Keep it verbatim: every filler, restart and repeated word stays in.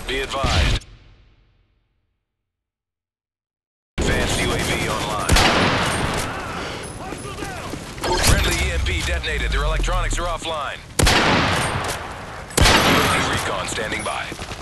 Be advised. Advanced U A V online. Friendly E M P detonated. Their electronics are offline. U A V recon standing by.